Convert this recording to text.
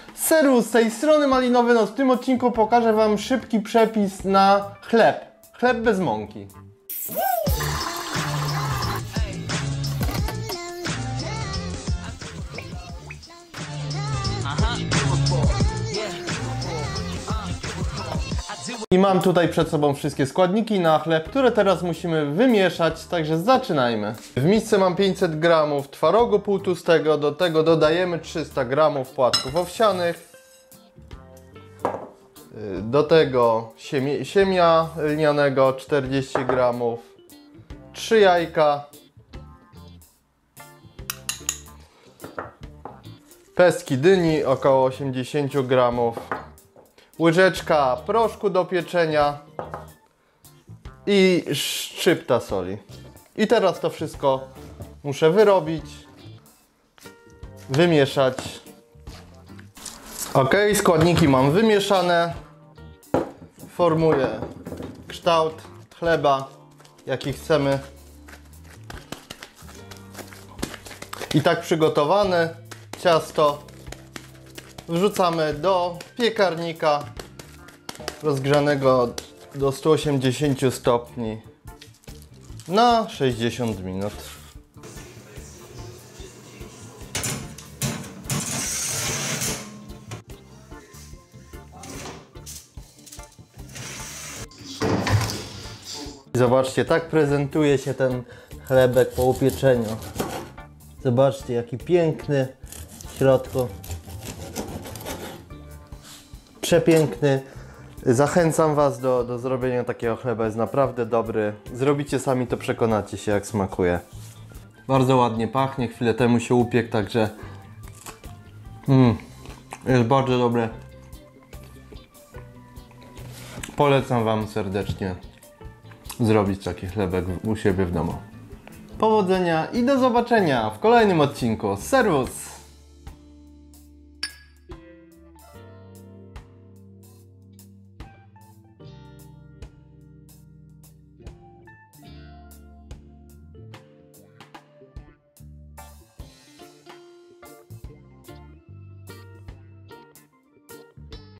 Serwus, z tej strony Malinowy Nos. W tym odcinku pokażę Wam szybki przepis na chleb. Chleb bez mąki. I mam tutaj przed sobą wszystkie składniki na chleb, które teraz musimy wymieszać, także zaczynajmy. W misce mam 500 g twarogu półtłustego, do tego dodajemy 300 g płatków owsianych. Do tego siemia lnianego 40 g, 3 jajka, pestki dyni około 80 g, łyżeczka proszku do pieczenia i szczypta soli. I teraz to wszystko muszę wyrobić, wymieszać. Ok, składniki mam wymieszane. Formuję kształt chleba, jaki chcemy. I tak przygotowane ciasto wrzucamy do piekarnika rozgrzanego do 180 stopni na 60 minut. Zobaczcie, tak prezentuje się ten chlebek po upieczeniu. Zobaczcie, jaki piękny w środku. Przepiękny. Zachęcam Was do zrobienia takiego chleba, jest naprawdę dobry. Zrobicie sami, to przekonacie się, jak smakuje. Bardzo ładnie pachnie, chwilę temu się upiekł, także jest bardzo dobre. Polecam Wam serdecznie zrobić taki chlebek u siebie w domu. Powodzenia i do zobaczenia w kolejnym odcinku. Serwus!